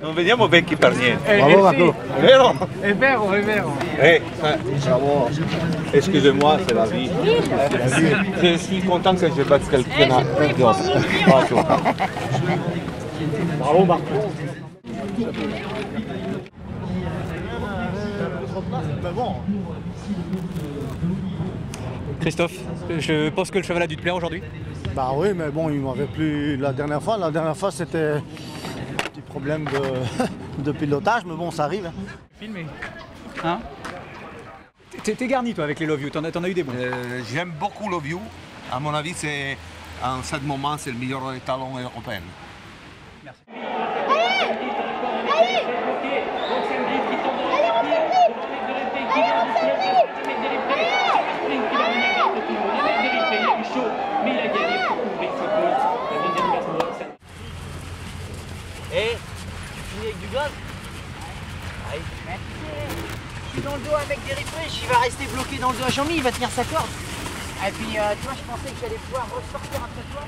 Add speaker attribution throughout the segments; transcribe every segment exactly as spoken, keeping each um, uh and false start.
Speaker 1: non vediamo vecchi per niente.
Speaker 2: Eh, Bravo, Marco.
Speaker 1: È vero?
Speaker 2: È vero, è vero.
Speaker 1: Eh, bravo. Excusez-moi, c'est la vie. Je suis content que je batte quelqu'un à Bravo.
Speaker 2: Bravo, Marco.
Speaker 3: Christophe, je pense que le cheval a dû te plaire aujourd'hui.
Speaker 4: Bah oui, mais bon, il m'avait plu la dernière fois. La dernière fois, c'était un petit problème de, de pilotage, mais bon, ça arrive. Hein.
Speaker 3: Filmé. Hein? T'es t'es garni, toi, avec les Love You. T'en as, t'en as eu des bons.
Speaker 1: Euh, J'aime beaucoup Love You. À mon avis, c'est en ce moment, c'est le meilleur étalon européen.
Speaker 3: Merci.
Speaker 5: Eh, tu finis avec du gaz? Allez. Je suis dans le dos avec des refresh, il va rester bloqué dans le dos à Jean-Mi, il va tenir sa corde. Et puis, euh, tu vois, je pensais que j'allais pouvoir ressortir après toi.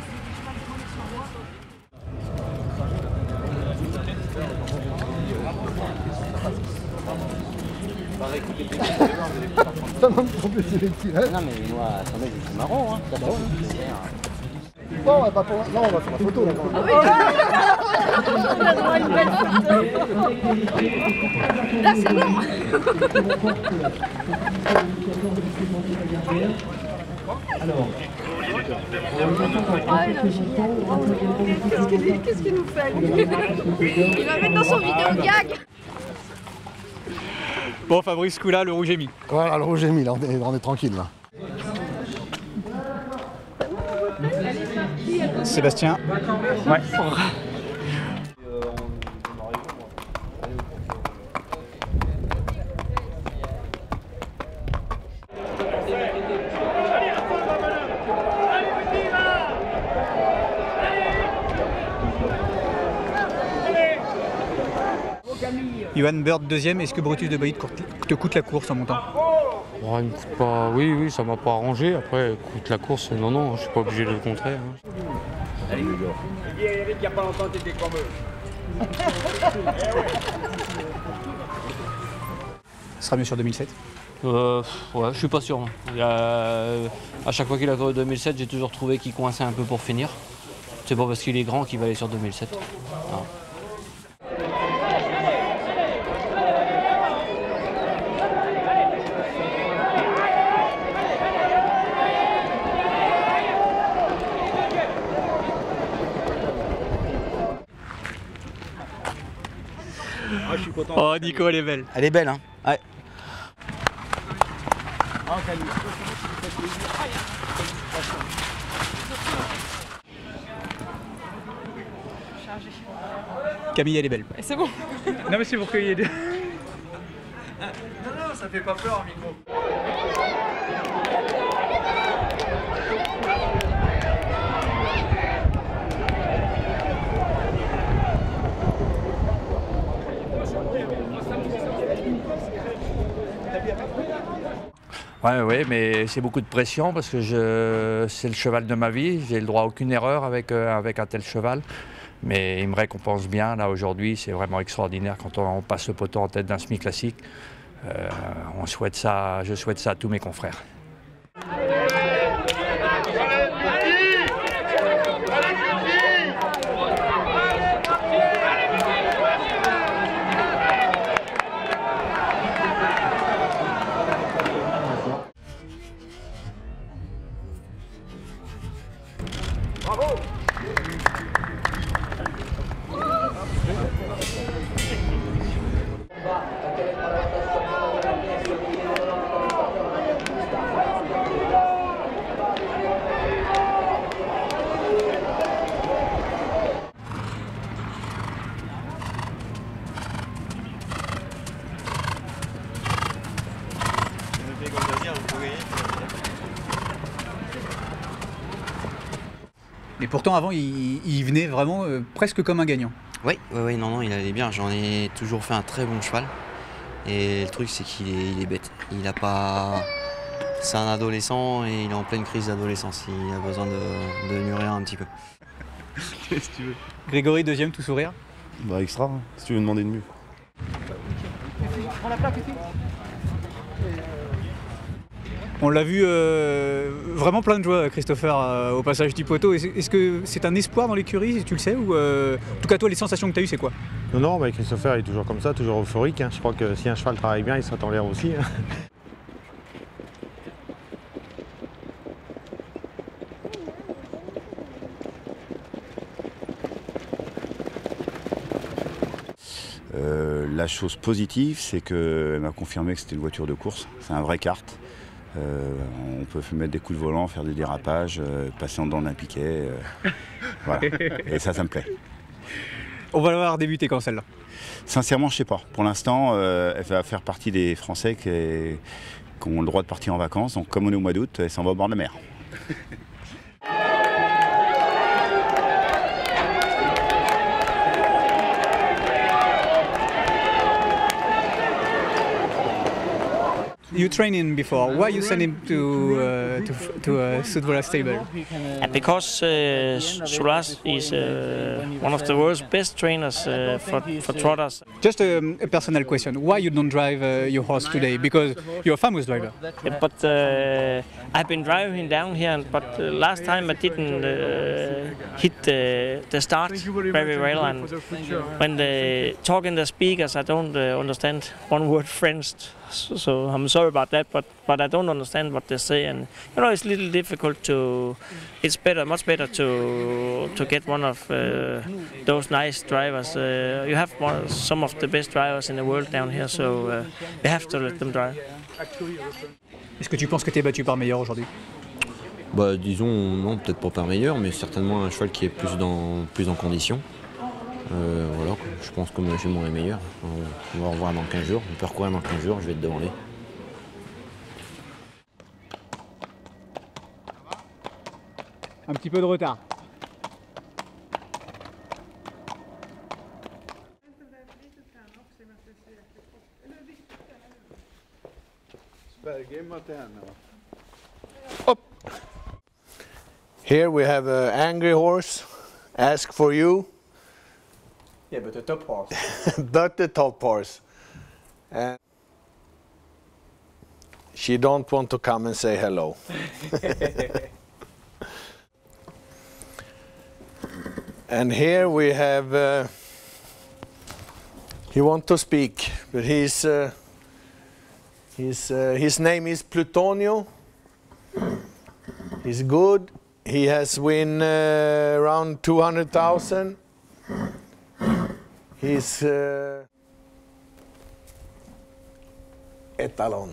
Speaker 5: Non mais moi, attendez, c'est marrant, hein. Ça va,
Speaker 4: Bon, on va pas pour... Non, on va faire la photo là quand même.
Speaker 6: On a droit à une belle photo. Là, c'est bon.
Speaker 2: Alors.
Speaker 6: Ah, il a génial. Qu'est-ce qu'il qu'est-ce qu'il nous fait? Il va mettre dans son vidéo gag.
Speaker 3: Bon, Fabrice Coula, le rouge est mis.
Speaker 4: Voilà, le rouge est mis, là, on est, on est tranquille là.
Speaker 3: Sébastien. Ouais. Johan Bird deuxième, est-ce que Brutus de Bailly te coûte la course en montant?
Speaker 7: Bon, il me coûte pas. Oui, oui, ça m'a pas arrangé. Après, coûte la course, non, non, je suis pas obligé de le contrer. Hein.
Speaker 2: Allez, il dit à Eric il n'y a pas longtemps, t'étais comme eux.
Speaker 3: Ce sera mieux sur deux mille sept?
Speaker 7: Euh, ouais, je suis pas sûr. Il y a, à chaque fois qu'il a couru deux mille sept, j'ai toujours trouvé qu'il coinçait un peu pour finir. C'est pas parce qu'il est grand qu'il va aller sur deux mille sept. Non.
Speaker 3: Ah, je suis content. Oh, Nico, elle est belle.
Speaker 5: Elle est belle, hein. Ouais.
Speaker 3: Camille, elle est belle.
Speaker 6: C'est bon.
Speaker 3: Non, mais c'est pour qu'il y ait des...
Speaker 2: Non, non, ça fait pas peur, micro.
Speaker 8: Ouais, ouais, mais c'est beaucoup de pression parce que je... c'est le cheval de ma vie. J'ai le droit à aucune erreur avec, euh, avec un tel cheval. Mais il me récompense bien. Là, aujourd'hui, c'est vraiment extraordinaire quand on, on passe le poteau en tête d'un semi classique. Euh, on souhaite ça, je souhaite ça à tous mes confrères.
Speaker 2: Bravo!
Speaker 3: Mais pourtant, avant, il, il venait vraiment euh, presque comme un gagnant.
Speaker 5: Oui, oui, oui, non, non, il allait bien. J'en ai toujours fait un très bon cheval. Et le truc, c'est qu'il est, il est bête. Il a pas... C'est un adolescent et il est en pleine crise d'adolescence. Il a besoin de, de mûrir un petit peu.
Speaker 3: Qu'est-ce que tu veux? Grégory, deuxième, tout sourire.
Speaker 9: Bah extra, hein, si tu veux demander de mieux.
Speaker 3: On l'a vu euh, vraiment plein de joie, Christopher, euh, au passage du poteau. Est-ce est-ce que c'est un espoir dans l'écurie, si tu le sais, ou euh, en tout cas toi, les sensations que tu as eues, c'est quoi?
Speaker 10: Non, non, bah, Christopher il est toujours comme ça, toujours euphorique. Hein. Je crois que si un cheval travaille bien, il saute en l'air aussi. Hein.
Speaker 11: Euh, la chose positive, c'est qu'elle m'a confirmé que c'était une voiture de course. C'est un vrai kart. Euh, on peut mettre des coups de volant, faire des dérapages, euh, passer en dedans d'un piquet. Euh, voilà. Et ça, ça me plaît.
Speaker 3: On va la voir débuter quand celle-là?
Speaker 11: Sincèrement, je sais pas. Pour l'instant, euh, elle va faire partie des Français qui, qui ont le droit de partir en vacances. Donc, comme on est au mois d'août, elle s'en va au bord de la mer.
Speaker 3: You trained him before. Why you send him to uh, to to uh, Sudvola stable?
Speaker 12: Uh, because uh, Suras is uh, one of the world's best trainers uh, for, for trotters.
Speaker 3: Just a, a personal question. Why you don't drive uh, your horse today? Because you're a famous driver.
Speaker 12: Yeah, but uh, I've been driving him down here, but uh, last time I didn't uh, hit the, the start very well, and when they talk in the speakers, I don't uh, understand one word French. So, so I'm sorry about that, but but I don't understand what they say, and you know it's a little difficult to. It's better, much better to to get one of uh, those nice drivers. Uh, you have one, some of the best drivers in the world down here, so uh, we have to let them drive.
Speaker 3: Est-ce que tu penses que tu es battu par meilleur aujourd'hui?
Speaker 13: Bah disons non, peut-être pas par meilleur, mais certainement un cheval qui est plus dans plus en condition. Euh, voilà, je pense que Jument est meilleur. On va revoir dans quinze jours. On peut recourir dans quinze jours, je vais être devant lui.
Speaker 3: Un petit peu de retard.
Speaker 14: Up. Here we have an angry horse. Ask for you.
Speaker 3: Yeah, but the top horse.
Speaker 14: But the top horse. And she don't want to come and say hello. And here we have, uh, he want to speak, but he's, uh, he's, uh, his name is Plutonio. He's good. He has win uh, around two hundred thousand. He's uh, etalon.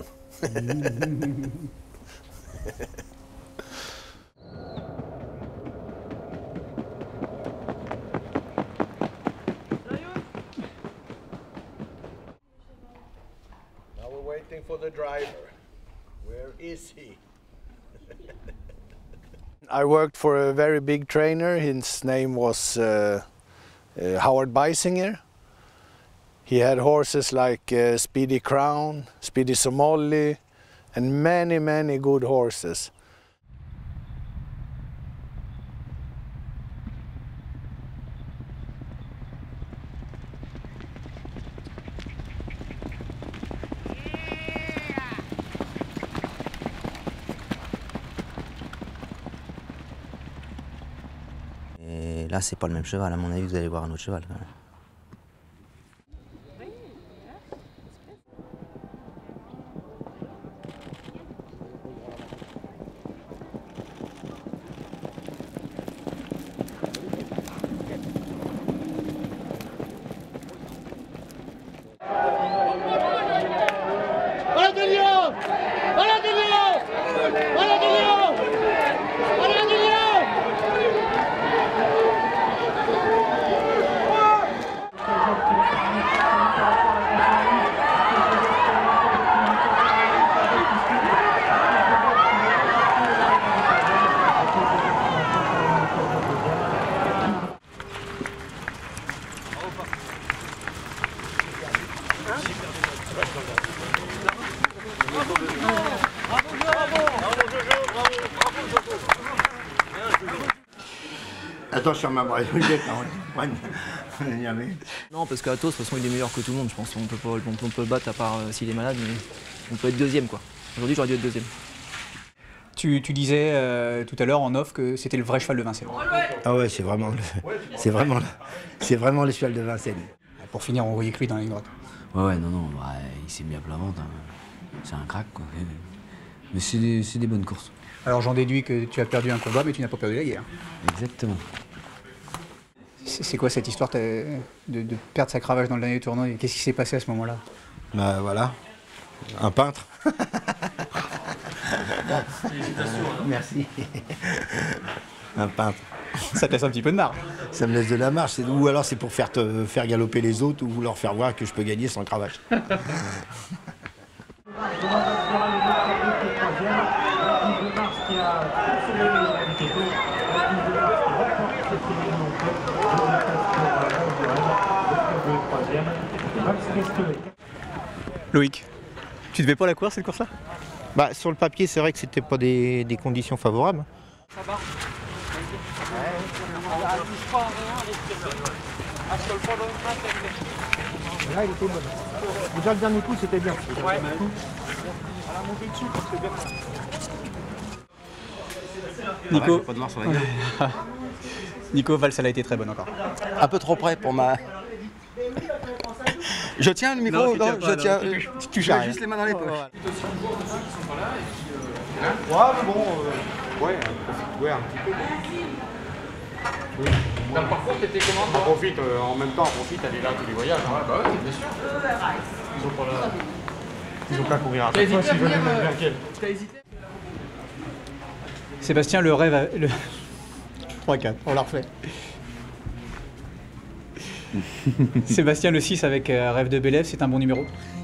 Speaker 14: Now we're waiting for the driver. Where is he? I worked for a very big trainer. His name was uh, uh, Howard Beisinger. He had horses like uh, Speedy Crown, Speedy Somali, and many, many good horses.
Speaker 15: Et là, c'est pas le même cheval. À mon avis, vous allez voir un autre cheval quand même.
Speaker 16: Attention, ma brave, Jamais. Non, parce qu'Athos, de toute façon, il est meilleur que tout le monde, je pense. On peut pas, on peut le battre à part euh, s'il est malade, mais on peut être deuxième, quoi. Aujourd'hui, j'aurais dû être deuxième.
Speaker 3: Tu, tu disais euh, tout à l'heure en off que c'était le vrai cheval de Vincennes.
Speaker 17: Ah ouais, c'est vraiment, le, c'est vraiment, le, c'est vraiment le cheval de Vincennes.
Speaker 3: Pour finir, on voyait que lui dans la ligne droite.
Speaker 18: Ouais, ouais, non, non, bah, il s'est mis à plat ventre. Hein. C'est un crack, quoi. Mais c'est des, c'est des bonnes courses.
Speaker 3: Alors j'en déduis que tu as perdu un combat, mais tu n'as pas perdu la guerre.
Speaker 18: Exactement.
Speaker 3: C'est, c'est quoi cette histoire de, de perdre sa cravache dans le dernier tournoi? Qu'est-ce qui s'est passé à ce moment-là?
Speaker 17: Bah voilà, un peintre. Merci. Un peintre.
Speaker 3: Ça te laisse un petit peu de marge.
Speaker 17: Ça me laisse de la marge. Ou alors c'est pour faire, te, faire galoper les autres ou leur faire voir que je peux gagner sans cravache.
Speaker 3: Loïc, tu devais pas la courir cette course-là?
Speaker 19: Bah, sur le papier, c'est vrai que c'était pas des, des conditions favorables.
Speaker 5: Ça va.
Speaker 19: Là, il était bon. Déjà, le dernier coup, c'était bien.
Speaker 5: Ouais. Elle a monté dessus, c'est bien.
Speaker 3: Nico,
Speaker 9: pas de marre sur la gueule.
Speaker 3: Nico, Valls, elle a été très bonne encore.
Speaker 20: Un peu trop près pour ma... Je tiens le micro,
Speaker 3: non,
Speaker 20: non,
Speaker 3: tiens pas,
Speaker 20: je
Speaker 3: non,
Speaker 20: tiens,
Speaker 3: tu
Speaker 20: euh,
Speaker 3: touches- tu
Speaker 20: je
Speaker 3: touches
Speaker 20: mets
Speaker 3: à rien.
Speaker 20: juste les mains dans les poches.
Speaker 1: Ouais, mais bon, euh, ouais, ouais, un petit peu. Oui.
Speaker 7: Par contre, t'étais comment
Speaker 1: On profite, euh, en même temps, on profite, aller là tous les voyages. Hein.
Speaker 7: Bah oui, bien sûr.
Speaker 1: Ils ont pas la... Ils ont qu'à courir à
Speaker 7: T'as
Speaker 1: chaque fois
Speaker 7: hésité à
Speaker 1: s'ils veulent
Speaker 7: venir,
Speaker 1: mettre
Speaker 7: euh,
Speaker 1: vers quel.
Speaker 7: T'as hésité?
Speaker 3: Sébastien, le rêve... a- Le... trois quatre, on la refait. Sébastien, le six avec euh, Rêve de Bélève, c'est un bon numéro?